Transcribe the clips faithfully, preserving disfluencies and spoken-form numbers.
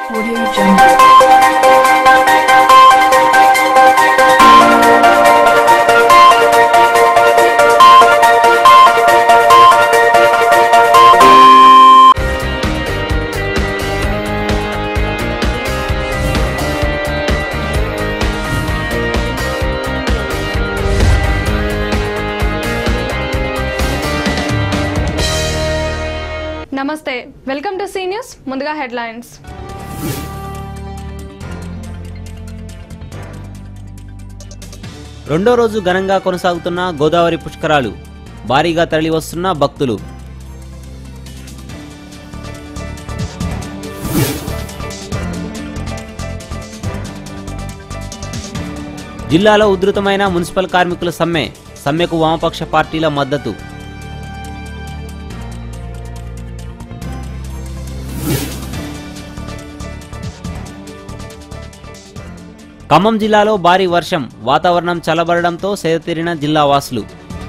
Audio Jungle. నమస్తే welcome to C news. ముందుగా headlines. రెండో రోజు ఘనంగా కొనసాగుతున్న గోదావరి పుష్కరాలు, భారీగా తరలివస్తున్న భక్తులు. జిల్లాలో ఉధృతమైన మున్సిపల్ కార్మికుల సమ్మె, సమ్మెకు వామపక్ష పార్టీల మద్దతు. ఖమ్మం జిల్లాలో భారీ వర్షం, వాతావరణం చల్లబడడంతో సేదతీరిన జిల్లా వాసులు.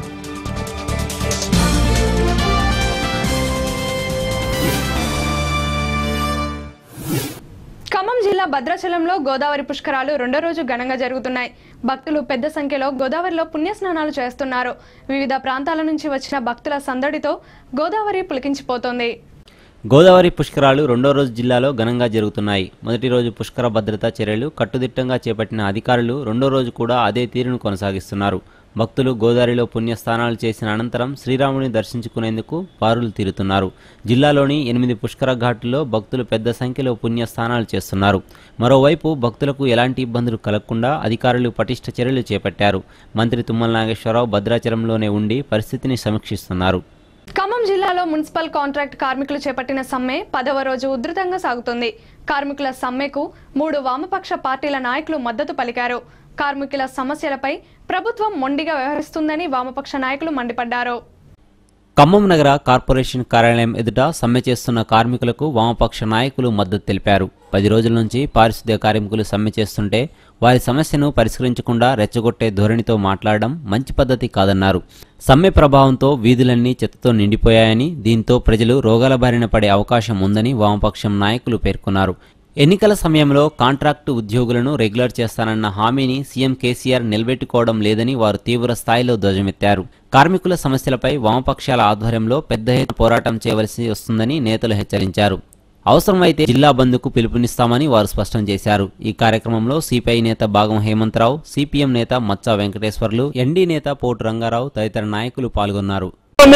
ఖమ్మం జిల్లా భద్రాచలంలో గోదావరి పుష్కరాలు రెండో రోజు ఘనంగా జరుగుతున్నాయి. భక్తులు పెద్ద సంఖ్యలో గోదావరిలో పుణ్యస్నానాలు చేస్తున్నారు. వివిధ ప్రాంతాల నుంచి వచ్చిన భక్తుల సందడితో గోదావరి పులికించిపోతోంది. గోదావరి పుష్కరాలు రెండో రోజు జిల్లాలో ఘనంగా జరుగుతున్నాయి. మొదటి రోజు పుష్కర భద్రతా చర్యలు కట్టుదిట్టంగా చేపట్టిన అధికారులు రెండో రోజు కూడా అదే తీరును కొనసాగిస్తున్నారు. భక్తులు గోదావరిలో పుణ్యస్నానాలు చేసిన అనంతరం శ్రీరాముని దర్శించుకునేందుకు బారులు తీరుతున్నారు. జిల్లాలోని ఎనిమిది పుష్కర ఘాట్లలో భక్తులు పెద్ద సంఖ్యలో పుణ్యస్నానాలు చేస్తున్నారు. మరోవైపు భక్తులకు ఎలాంటి ఇబ్బందులు కలగకుండా అధికారులు పటిష్ట చర్యలు చేపట్టారు. మంత్రి తుమ్మల నాగేశ్వరరావు భద్రాచలంలోనే ఉండి పరిస్థితిని సమీక్షిస్తున్నారు. ఖమ్మం జిల్లాలో మున్సిపల్ కాంట్రాక్ట్ కార్మికులు చేపట్టిన సమ్మె పదవ రోజు ఉధృతంగా సాగుతుంది. కార్మికుల సమ్మెకు మూడు వామపక్ష పార్టీల నాయకులు మద్దతు పలికారు. కార్మికుల సమస్యలపై ప్రభుత్వం మొండిగా వ్యవహరిస్తుందని వామపక్ష నాయకులు మండిపడ్డారు. ఖమ్మం నగర కార్పొరేషన్ కార్యాలయం ఎదుట సమ్మె చేస్తున్న కార్మికులకు వామపక్ష నాయకులు మద్దతు తెలిపారు. పది రోజుల నుంచి పారిశుద్ధ్య కార్మికులు సమ్మె చేస్తుంటే వారి సమస్యను పరిష్కరించకుండా రెచ్చగొట్టే ధోరణితో మాట్లాడడం మంచి పద్ధతి కాదన్నారు. సమ్మె ప్రభావంతో వీధులన్నీ చెత్తతో నిండిపోయాయని, దీంతో ప్రజలు రోగాల బారిన పడే అవకాశం ఉందని వామపక్షం నాయకులు పేర్కొన్నారు. ఎన్నికల సమయంలో కాంట్రాక్టు ఉద్యోగులను రెగ్యులర్ చేస్తానన్న హామీని సీఎం కేసీఆర్ నిలబెట్టుకోవడం లేదని వారు తీవ్ర స్థాయిలో ధ్వజమెత్తారు. కార్మికుల సమస్యలపై వామపక్షాల ఆధ్వర్యంలో పెద్ద ఎత్తున పోరాటం చేయవలసి వస్తుందని నేతలు హెచ్చరించారు. అవసరమైతే జిల్లా బంద్కు పిలుపునిస్తామని వారు స్పష్టం చేశారు. ఈ కార్యక్రమంలో సిపిఐ నేత భాగం హేమంతరావు, సిపిఎం నేత మచ్చా వెంకటేశ్వర్లు, ఎన్డీ నేత పోటు రంగారావు తదితర నాయకులు పాల్గొన్నారు.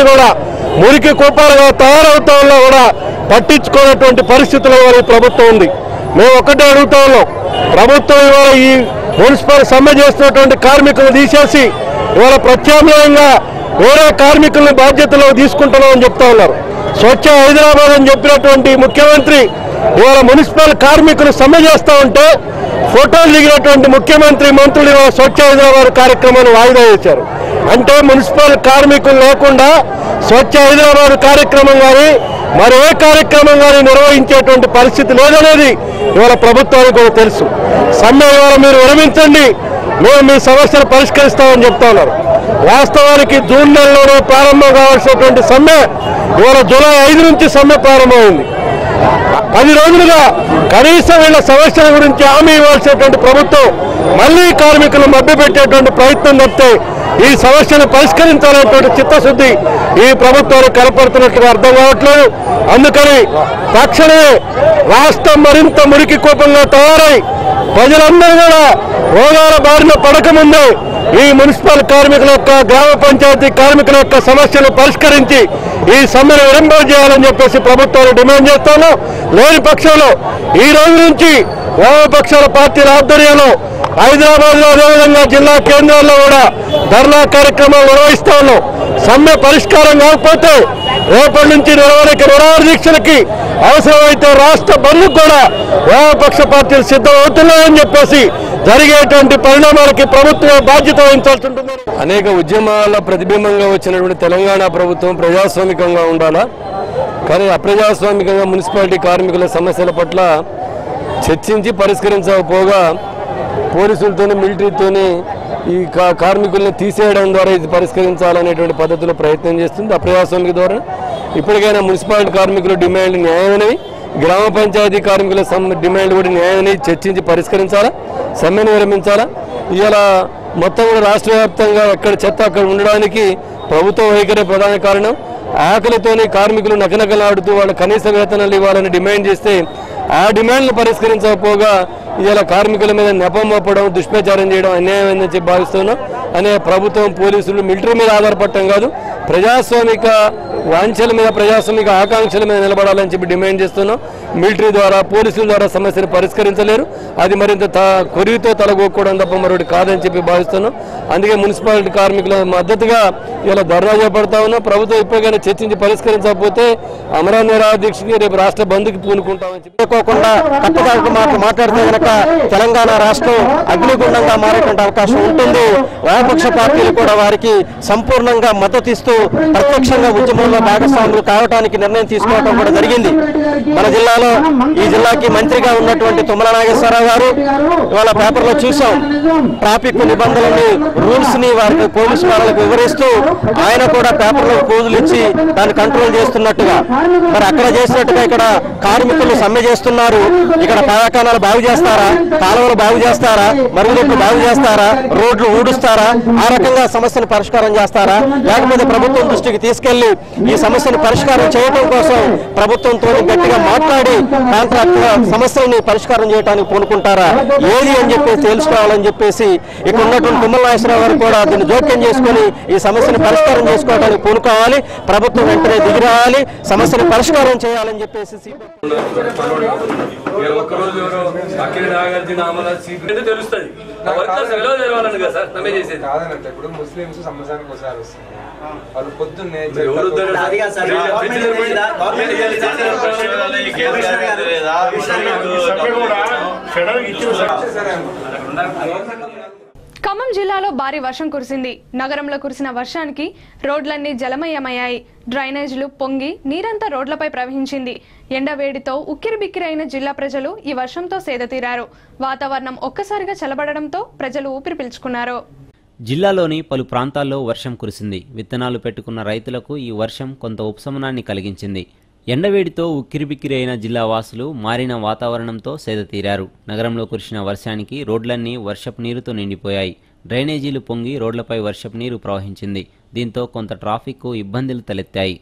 మురికి కూపాలుగా తయారవుతా కూడా పట్టించుకునేటువంటి పరిస్థితుల్లో ప్రభుత్వం ఉంది. మేము ఒకటే అడుగుతా ఉన్నాం, ప్రభుత్వం ఇవాళ ఈ మున్సిపల్ సమ్మె చేస్తున్నటువంటి కార్మికులు తీసేసి ఇవాళ ప్రత్యామ్నాయంగా వేరే కార్మికులను బాధ్యతలో తీసుకుంటున్నామని చెప్తా ఉన్నారు. స్వచ్ఛ హైదరాబాద్ అని చెప్పినటువంటి ముఖ్యమంత్రి ఇవాళ మున్సిపల్ కార్మికులు సమ్మె చేస్తూ ఉంటే ఫోటోలు దిగినటువంటి ముఖ్యమంత్రి మంత్రులు ఇవాళ స్వచ్ఛ హైదరాబాద్ కార్యక్రమాన్ని వాయిదా వేశారు. అంటే మున్సిపల్ కార్మికులు లేకుండా స్వచ్ఛ హైదరాబాద్ కార్యక్రమం కానీ మరో కార్యక్రమం కానీ నిర్వహించేటువంటి పరిస్థితి లేదనేది ఇవాళ ప్రభుత్వానికి కూడా తెలుసు. సమ్మె ఇవాళ మీరు విరమించండి, మేము మీ సమస్యలు పరిష్కరిస్తామని చెప్తా ఉన్నారు. వాస్తవానికి జూన్ నెలలోనే ప్రారంభం కావాల్సినటువంటి సమ్మె ఇవాళ జూలై ఐదు నుంచి సమ్మె ప్రారంభమైంది. పది రోజులుగా కనీసం వీళ్ళ సమస్యల గురించి హామీ ఇవ్వాల్సినటువంటి ప్రభుత్వం మళ్లీ కార్మికులు మభ్యపెట్టేటువంటి ప్రయత్నం తప్పితే ఈ సమస్యను పరిష్కరించాలనేటువంటి చిత్తశుద్ధి ఈ ప్రభుత్వానికి కనపడుతున్నట్టుగా అర్థం కావట్లేదు. అందుకని తక్షణమే రాష్ట్రం మరింత మురికి కూపంగా తయారై ప్రజలందరూ కూడా రోగాల బారిన పడకముందే ఈ మున్సిపల్ కార్మికుల యొక్క, గ్రామ పంచాయతీ కార్మికుల యొక్క సమస్యలు పరిష్కరించి ఈ సమ్మెను విరంభించేయాలని చెప్పేసి ప్రభుత్వాన్ని డిమాండ్ చేస్తాను. లేని పక్షంలో ఈ రోజు నుంచి వామపక్షాల పార్టీల ఆధ్వర్యంలో హైదరాబాద్ లో అదేవిధంగా జిల్లా కేంద్రాల్లో కూడా ధర్నా కార్యక్రమాలు నిర్వహిస్తా ఉన్నాం. సమ్మె పరిష్కారం కాకపోతే రేపటి నుంచి నిరవధిక నిరాహార దీక్షలకి, అవసరమైతే రాష్ట్ర బంద్కు కూడా వామపక్ష పార్టీలు సిద్ధం అవుతున్నాయని చెప్పేసి జరిగేటువంటి పరిణామాలకి ప్రభుత్వం బాధ్యత వహించాల్సి ఉంటుంది. అనేక ఉద్యమాల ప్రతిబింబంగా వచ్చినటువంటి తెలంగాణ ప్రభుత్వం ప్రజాస్వామికంగా ఉండాలా, కానీ అప్రజాస్వామికంగా మున్సిపాలిటీ కార్మికుల సమస్యల పట్ల చర్చించి పరిష్కరించకపోగా పోలీసులతోని మిలిటరీతోని ఈ కార్మికులను తీసేయడం ద్వారా ఇది పరిష్కరించాలనేటువంటి పద్ధతిలో ప్రయత్నం చేస్తుంది అప్రజాస్వామిక ద్వారా. ఇప్పటికైనా మున్సిపాలిటీ కార్మికుల డిమాండ్ న్యాయమైనవి, గ్రామ పంచాయతీ కార్మికుల డిమాండ్ కూడా న్యాయాన్ని చర్చించి పరిష్కరించాలా, సమ్మెను విరమించాలా. ఇలా మొత్తం కూడా రాష్ట్ర వ్యాప్తంగా ఎక్కడ చెత్త అక్కడ ఉండడానికి ప్రభుత్వ వైఖరి ప్రధాన కారణం. ఆకలితోని కార్మికులు నకనకలాడుతూ వాళ్ళ కనీస వేతనాలు ఇవ్వాలని డిమాండ్ చేస్తే ఆ డిమాండ్లు పరిష్కరించకపోగా ఇలా కార్మికుల మీద నెపం మోపడం, దుష్ప్రచారం చేయడం అన్యాయమైందని చెప్పి భావిస్తున్నాం. అనే ప్రభుత్వం, పోలీసులు మిలిటరీ మీద ఆధారపడటం కాదు, ప్రజాస్వామిక వాంఛల మీద, ప్రజాస్వామిక ఆకాంక్షల మీద నిలబడాలని చెప్పి డిమాండ్ చేస్తున్నాం. మిలిటరీ ద్వారా, పోలీసుల ద్వారా సమస్యను పరిష్కరించలేరు. అది మరింత త కొరివితో తలగొక్కడం తప్ప మరొకటి కాదని చెప్పి భావిస్తున్నాం. అందుకే మున్సిపాలిటీ కార్మికుల మద్దతుగా ఇలా ధర్నా చేపడతా ఉన్నాం. ప్రభుత్వం ఇప్పటికైనా చర్చించి పరిష్కరించకపోతే అమరా నిరాదీక్షకి రేపు రాష్ట్ర బంద్కి పూనుకుంటామని చెప్పుకోకుండా కట్టుబాటు మాటలు మాట్లాడితే కనుక తెలంగాణ రాష్ట్రం అగ్నిగుండంగా మారేటువంటి అవకాశం ఉంటుంది. వామపక్ష పార్టీలు కూడా వారికి సంపూర్ణంగా మద్దతు ఇస్తూ ప్రత్యక్షంగా ఉద్యమంలో భాగస్వాములు కావడానికి నిర్ణయం తీసుకోవడం కూడా జరిగింది. మన జిల్లాలో ఈ జిల్లాకి మంత్రిగా ఉన్నటువంటి తుమ్మల నాగేశ్వరరావు గారు ఇవాళ పేపర్లో చూసాం, ట్రాఫిక్ నిబంధనలని, రూల్స్ ని వారికి పోలీసు వాళ్ళకు వివరిస్తూ ఆయన కూడా పేపర్లో పూజలు ఇచ్చి దాన్ని కంట్రోల్ చేస్తున్నట్టుగా, మరి అక్కడ చేసినట్టుగా ఇక్కడ కార్మికులు సమ్మె చేస్తున్నారు. ఇక్కడ పథకాలు బాగు చేస్తారా, కాలువలు బాగు చేస్తారా, మరుగుదొడ్లు బాగు చేస్తారా, రోడ్లు ఊడుస్తారా, ఆ రకంగా సమస్యను పరిష్కారం చేస్తారా, లేకపోతే ప్రభుత్వం దృష్టికి తీసుకెళ్లి ఈ సమస్యను పరిష్కారం చేయడం కోసం ప్రభుత్వంతో గట్టిగా మాట్లాడి కాంట్రాక్ట్ సమస్యల్ని పరిష్కారం చేయడానికి పూనుకుంటారా, ఏది అని చెప్పేసి తెలుసుకోవాలని చెప్పేసి ఇక్కడ ఉన్నటువంటి తుమ్మల నాగేశ్వరరావు గారు కూడా దీన్ని జోక్యం చేసుకుని ఈ సమస్యను పరిష్కారం చేసుకోవడానికి పూనుకోవాలి. ప్రభుత్వం వెంటనే దిగి రావాలి, సమస్యను పరిష్కారం చేయాలని చెప్పేసి తెలుస్తుంది. ఇప్పుడు ముస్లింస్ సంవత్సరానికి ఒకసారి వస్తుంది, వాళ్ళు పొద్దున్నే ఖమ్మం జిల్లాలో భారీ వర్షం కురిసింది. నగరంలో కురిసిన వర్షానికి రోడ్లన్నీ జలమయమయ్యాయి. డ్రైనేజీలు పొంగి నీరంతా రోడ్లపై ప్రవహించింది. ఎండవేడితో ఉక్కిరిబిక్కిరైన జిల్లా ప్రజలు ఈ వర్షంతో సేదతీరారు. వాతావరణం ఒక్కసారిగా చల్లబడడంతో ప్రజలు ఊపిరి పీల్చుకున్నారు. జిల్లాలోని పలు ప్రాంతాల్లో వర్షం కురిసింది. విత్తనాలు పెట్టుకున్న రైతులకు ఈ వర్షం కొంత ఉపశమనాన్ని కలిగించింది. ఎండవేడితో ఉక్కిరిబిక్కిరి అయిన జిల్లా వాసులు మారిన వాతావరణంతో సేదతీరారు. నగరంలో కురిసిన వర్షానికి రోడ్లన్నీ వర్షపు నీరుతో నిండిపోయాయి. డ్రైనేజీలు పొంగి రోడ్లపై వర్షపు నీరు ప్రవహించింది. దీంతో కొంత ట్రాఫిక్కు ఇబ్బందులు తలెత్తాయి.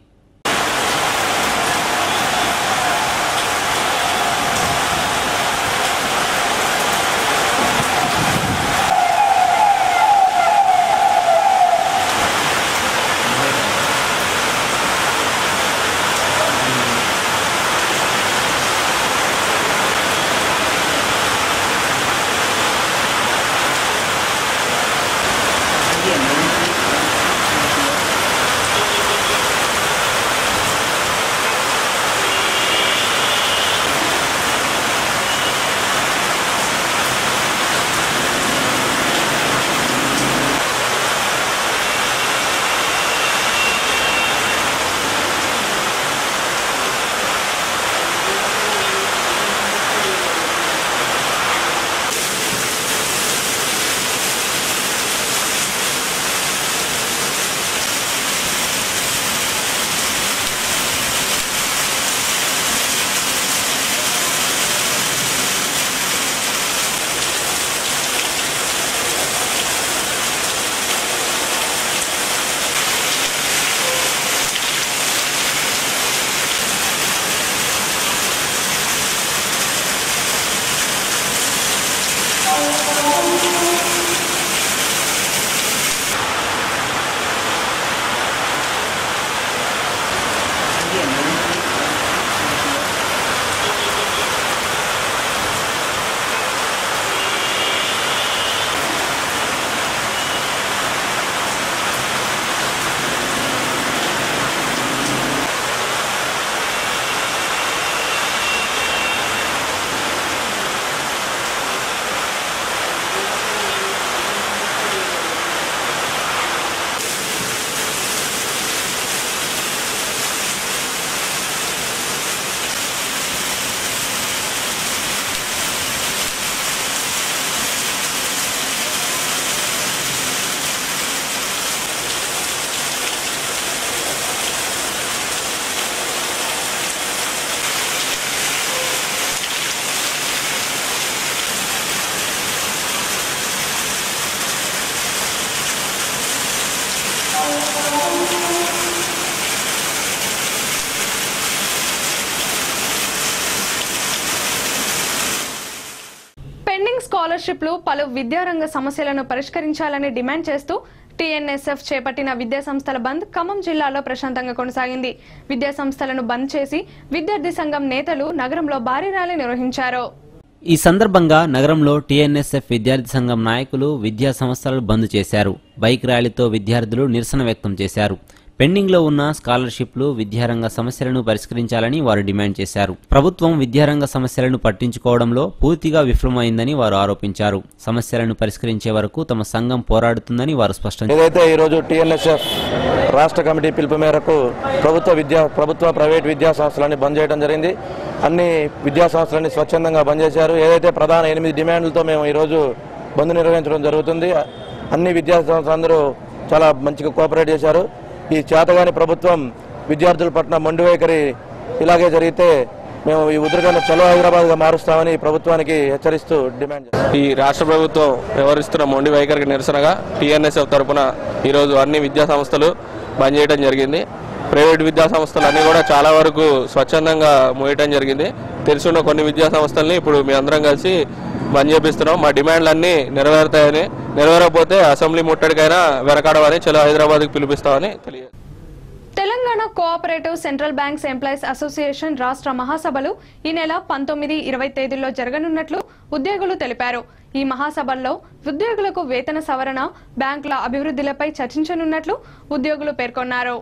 స్కాలర్షిప్లు పలు విద్యారంగ సమస్యలను పరిష్కరించాలని డిమాండ్ చేస్తూ టీఎన్ఎస్ఎఫ్ చేపట్టిన విద్యాసంస్థల బంద్ ఖమ్మం జిల్లాలో ప్రశాంతంగా కొనసాగింది. విద్యాసంస్థలను బంద్ చేసి విద్యార్థి సంఘం నేతలు నగరంలో భారీ ర్యాలీ నిర్వహించారు. ఈ సందర్భంగా నగరంలో టీఎన్ఎస్ఎఫ్ విద్యార్థి సంఘం నాయకులు విద్యా సంస్థలను బంద్ చేశారు. బైక్ ర్యాలీతో విద్యార్థులు నిరసన వ్యక్తం చేశారు. పెండింగ్లో ఉన్న స్కాలర్షిప్లు, విద్యారంగ సమస్యలను పరిష్కరించాలని వారు డిమాండ్ చేశారు. ప్రభుత్వం విద్యారంగ సమస్యలను పట్టించుకోవడంలో పూర్తిగా విఫలమైందని వారు ఆరోపించారు. సమస్యలను పరిష్కరించే వరకు తమ సంఘం పోరాడుతుందని వారు స్పష్టం చేశారు. ఏదైతే ఈరోజు టీఎన్ఎస్ఎఫ్ రాష్ట్ర కమిటీ పిలుపు మేరకు ప్రభుత్వ విద్యా ప్రభుత్వ ప్రైవేట్ విద్యా సంస్థలని బంద్ చేయడం జరిగింది. అన్ని విద్యా సంస్థలని స్వచ్ఛందంగా బంద్ చేశారు. ఏదైతే ప్రధాన ఎనిమిది డిమాండ్లతో మేము ఈరోజు బంద్ నిర్వహించడం జరుగుతుంది. అన్ని విద్యా సంస్థలందరూ చాలా మంచిగా కోఆపరేట్ చేశారు. ఈ చేతగాని ప్రభుత్వం విద్యార్థుల పట్ల మొండి వైఖరి ఇలాగే జరిగితే మేము ఈ ఉద్రగాన్ని చలో హైదరాబాద్గా మారుస్తామని ప్రభుత్వానికి హెచ్చరిస్తూ డిమాండ్ చేస్తాం. ఈ రాష్ట్ర ప్రభుత్వం వ్యవహరిస్తున్న మొండి వైఖరికి నిరసనగా టీఎన్ఎస్ఎఫ్ తరఫున ఈరోజు అన్ని విద్యా సంస్థలు బంద్ చేయడం జరిగింది. ప్రైవేట్ విద్యా సంస్థలు అన్నీ కూడా చాలా వరకు స్వచ్ఛందంగా మోయటం జరిగింది. తెలుసున్న కొన్ని విద్యా సంస్థల్ని ఇప్పుడు మీ అందరం కలిసి బంద్ చేపిస్తున్నాం. మా డిమాండ్లన్నీ నెరవేరుతాయని, నెరవేరకపోతే అసెంబ్లీ ముట్టడికైనా వెనకాడమని చలో హైదరాబాద్కి పిలిపిస్తామని తెలియదు. Telangana cooperative central banks employees association రాష్ట్ర మహాసభలు ఈ నెల పంతొమ్మిది ఇరవై తేదీల్లో జరగనున్నట్లు ఉద్యోగులు తెలిపారు. ఈ మహాసభల్లో ఉద్యోగులకు వేతన సవరణ, బ్యాంకుల అభివృద్ధిలపై చర్చించనున్నట్లు ఉద్యోగులు పేర్కొన్నారు.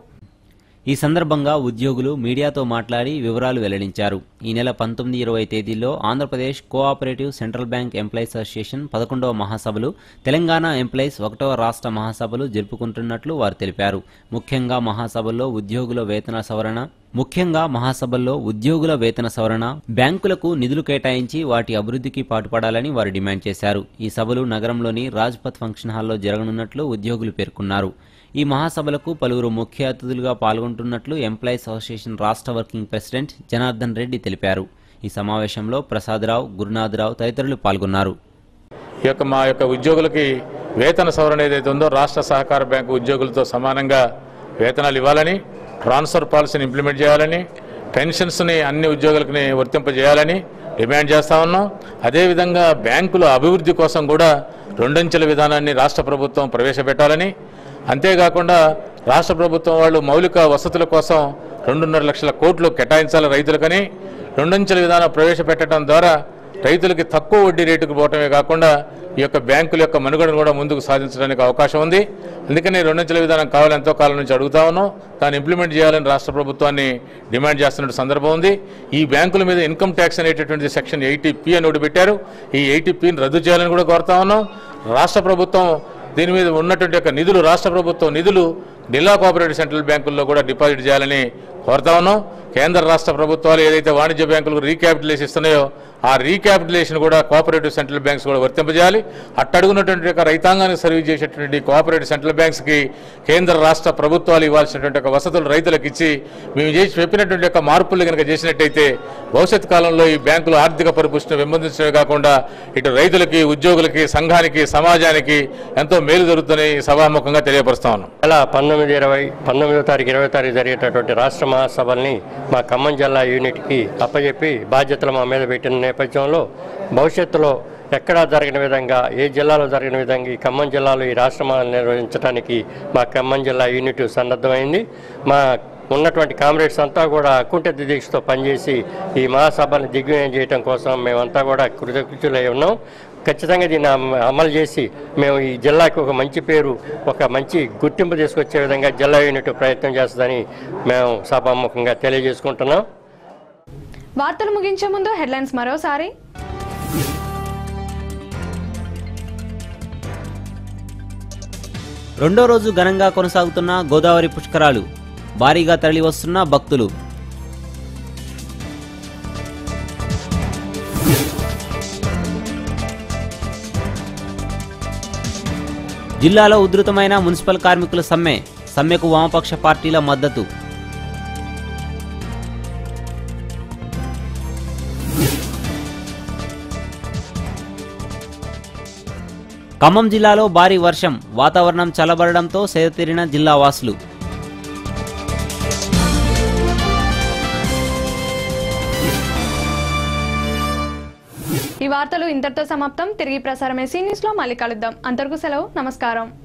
ఈ సందర్భంగా ఉద్యోగులు మీడియాతో మాట్లాడి వివరాలు వెల్లడించారు. ఈ నెల పంతొమ్మిది ఇరవై తేదీల్లో Andhra Pradesh cooperative central bank employees association పదకొండవ మహాసభలు, తెలంగాణ ఎంప్లాయీస్ ఒకటవ రాష్ట్ర మహాసభలు జరుపుకుంటున్నట్లు వారు తెలిపారు. ముఖ్యంగా మహాసభల్లో ఉద్యోగుల వేతన సవరణ ముఖ్యంగా మహాసభల్లో ఉద్యోగుల వేతన సవరణ, బ్యాంకులకు నిధులు కేటాయించి వాటి అభివృద్ధికి పాటుపడాలని వారు డిమాండ్ చేశారు. ఈ సభలు నగరంలోని రాజ్పథ్ ఫంక్షన్ హాల్లో జరగనున్నట్లు ఉద్యోగులు పేర్కొన్నారు. ఈ మహాసభలకు పలువురు ముఖ్య అతిథులుగా పాల్గొంటున్నట్లు ఎంప్లాయీస్ అసోసియేషన్ రాష్ట్ర వర్కింగ్ ప్రెసిడెంట్ జనార్దన్ రెడ్డి తెలిపారు. ఈ సమావేశంలో ప్రసాదరావు, గురునాథరావు తదితరులు పాల్గొన్నారు. ఈ యొక్క మా యొక్క ఉద్యోగులకి వేతన సవరణ ఏదైతే ఉందో రాష్ట్ర సహకార బ్యాంకు ఉద్యోగులతో సమానంగా వేతనాలు ఇవ్వాలని, ట్రాన్స్ఫర్ పాలసీని ఇంప్లిమెంట్ చేయాలని, పెన్షన్స్ని అన్ని ఉద్యోగులకి వర్తింపజేయాలని డిమాండ్ చేస్తా ఉన్నాం. అదేవిధంగా బ్యాంకుల అభివృద్ధి కోసం కూడా రెండంచెల విధానాన్ని రాష్ట్ర ప్రభుత్వం ప్రవేశపెట్టాలని, అంతేకాకుండా రాష్ట్ర ప్రభుత్వం వాళ్ళు మౌలిక వసతుల కోసం రెండున్నర లక్షల కోట్లు కేటాయించాలి రైతులకని, రెండంచెల విధానం ప్రవేశపెట్టడం ద్వారా రైతులకి తక్కువ వడ్డీ రేటుకు పోవటమే కాకుండా ఈ యొక్క బ్యాంకుల యొక్క మనుగడను కూడా ముందుకు సాధించడానికి అవకాశం ఉంది. అందుకని రెండంచెల విధానం కావాలి ఎంతో కాలం నుంచి అడుగుతా ఉన్నాం. దాన్ని ఇంప్లిమెంట్ చేయాలని రాష్ట్ర ప్రభుత్వాన్ని డిమాండ్ చేస్తున్న సందర్భం ఉంది. ఈ బ్యాంకుల మీద ఇన్కమ్ ట్యాక్స్ అనేటటువంటి సెక్షన్ ఎయిటీ పి అని ఒకటి పెట్టారు. ఈ ఎయిటీ పిని రద్దు చేయాలని కూడా కోరుతా ఉన్నాం. రాష్ట్ర ప్రభుత్వం దీని మీద ఉన్నటువంటి యొక్క నిధులు రాష్ట్ర ప్రభుత్వం నిధులు జిల్లా కోఆపరేటివ్ సెంట్రల్ బ్యాంకుల్లో కూడా డిపాజిట్ చేయాలని కోరుతా ఉన్నాం. కేంద్ర రాష్ట్ర ప్రభుత్వాలు ఏదైతే వాణిజ్య బ్యాంకులకు రీక్యాపిటలైజ్ ఇస్తున్నాయో ఆ రీక్యాపిటలేషన్ కూడా కోఆపరేటివ్ సెంట్రల్ బ్యాంక్స్ కూడా వర్తింపజేయాలి. అట్టడుగున్నటువంటి యొక్క రైతాంగానికి సర్వీస్ చేసేటువంటి కోఆపరేటివ్ సెంట్రల్ బ్యాంక్స్కి కేంద్ర రాష్ట్ర ప్రభుత్వాలు ఇవ్వాల్సినటువంటి యొక్క వసతులు రైతులకు ఇచ్చి మేము చేసి చెప్పినటువంటి యొక్క మార్పులు కనుక చేసినట్టయితే భవిష్యత్ కాలంలో ఈ బ్యాంకులు ఆర్థిక పరిపుష్టిని పెంపొందించడమే కాకుండా ఇటు రైతులకి, ఉద్యోగులకి, సంఘానికి, సమాజానికి ఎంతో మేలు జరుగుతుందని సభాముఖంగా తెలియపరుస్తా ఉన్నాం. ఇలా పంతొమ్మిది ఇరవై పంతొమ్మిదో తారీఖు ఇరవై తారీఖు జరిగేటటువంటి రాష్ట్ర మహాసభల్ని మా ఖమ్మం జిల్లా యూనిట్కి అప్పచెప్పి బాధ్యతలు మా మీద పెట్టిన నేపథ్యంలో భవిష్యత్తులో ఎక్కడా జరగని విధంగా, ఏ జిల్లాలో జరగని విధంగా ఈ ఖమ్మం జిల్లాలో ఈ రాష్ట్ర మహాసభలు నిర్వహించడానికి మా ఖమ్మం జిల్లా యూనిట్ సన్నద్ధమైంది. మా ఉన్నటువంటి కామ్రేడ్స్ అంతా కూడా అకుంఠిత దీక్షతో పనిచేసి ఈ మహాసభను దిగ్విజయం చేయడం కోసం మేమంతా కూడా కృతజ్ఞులై ఉన్నాం. ఖచ్చితంగా దీన్ని అమలు చేసి మేము ఈ జిల్లాకి ఒక మంచి పేరు, ఒక మంచి గుర్తింపు తీసుకొచ్చే విధంగా జిల్లా యూనిట్ ప్రయత్నం చేస్తుందని మేము సభాముఖంగా తెలియజేసుకుంటున్నాం. వార్తలు ముగించే ముందు హెడ్లైన్స్ మరోసారి. రెండో రోజు ఘనంగా కొనసాగుతున్న గోదావరి పుష్కరాలు, భారీగా తరలివస్తున్న భక్తులు. జిల్లాలో ఉధృతమైన మున్సిపల్ కార్మికుల సమ్మె, సమ్మెకు వామపక్ష పార్టీల మద్దతు. ఖమ్మం జిల్లాలో భారీ వర్షం, వాతావరణం చల్లబడడంతో సేదతీరిన జిల్లా వాసులు. ఈ వార్తలు ఇంతటితో సమాప్తం. తిరిగి ప్రసారం ఎస్సీ న్యూస్ లో మళ్ళీ కలుద్దాం. అంతవరకు సెలవు. నమస్కారం.